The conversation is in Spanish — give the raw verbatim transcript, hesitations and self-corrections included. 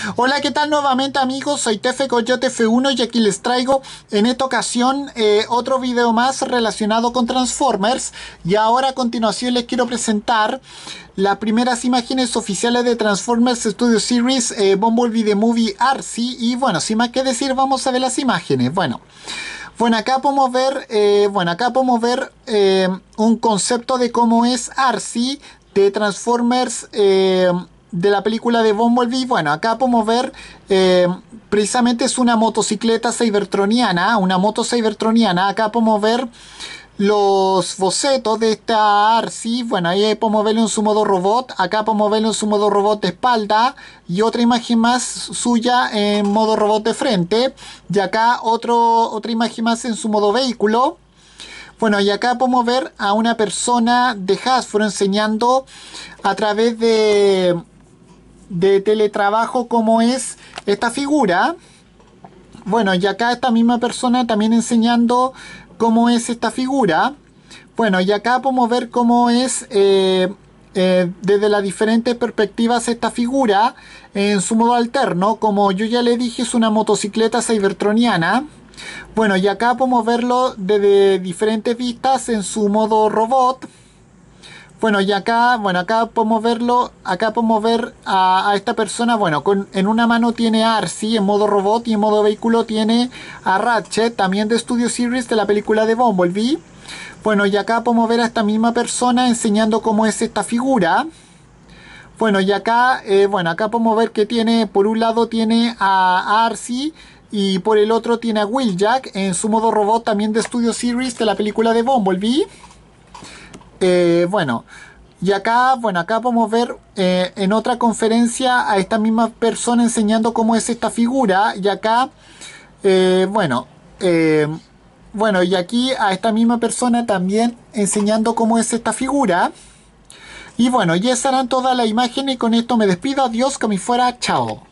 Hola, ¿qué tal nuevamente amigos? Soy Tefe Coyote F uno y aquí les traigo en esta ocasión eh, otro video más relacionado con Transformers. Y ahora a continuación les quiero presentar las primeras imágenes oficiales de Transformers Studio Series eh, Bumblebee The Movie R C. Y bueno, sin más que decir, vamos a ver las imágenes. Bueno. Bueno, acá podemos ver, eh, bueno, acá podemos ver eh, un concepto de cómo es R C de Transformers eh, de la película de Bumblebee. Bueno, acá podemos ver eh, precisamente es una motocicleta cybertroniana, una moto cybertroniana. Acá podemos ver los bocetos de esta R C. Bueno, ahí podemos verlo en su modo robot. Acá podemos verlo en su modo robot de espalda. Y otra imagen más suya en modo robot de frente. Y acá otro, otra imagen más en su modo vehículo. Bueno, y acá podemos ver a una persona de Hasbro enseñando a través de, de teletrabajo cómo es esta figura. Bueno, y acá esta misma persona también enseñando cómo es esta figura. Bueno, y acá podemos ver cómo es eh, eh, desde las diferentes perspectivas esta figura en su modo alterno. Como yo ya le dije, es una motocicleta cybertroniana. Bueno, y acá podemos verlo desde diferentes vistas en su modo robot. Bueno, y acá, bueno, acá podemos verlo, acá podemos ver a, a esta persona, bueno, con, en una mano tiene a R C en modo robot y en modo vehículo tiene a Ratchet, también de Studio Series de la película de Bumblebee. Bueno, y acá podemos ver a esta misma persona enseñando cómo es esta figura. Bueno, y acá, eh, bueno, acá podemos ver que tiene, por un lado tiene a, a R C y por el otro tiene a Wheeljack en su modo robot también de Studio Series de la película de Bumblebee. Eh, bueno, y acá, bueno, acá podemos ver eh, en otra conferencia a esta misma persona enseñando cómo es esta figura. Y acá, eh, bueno, eh, bueno, y aquí a esta misma persona también enseñando cómo es esta figura. Y bueno, y esas eran todas las imágenes y con esto me despido. Adiós, que me fuera, chao.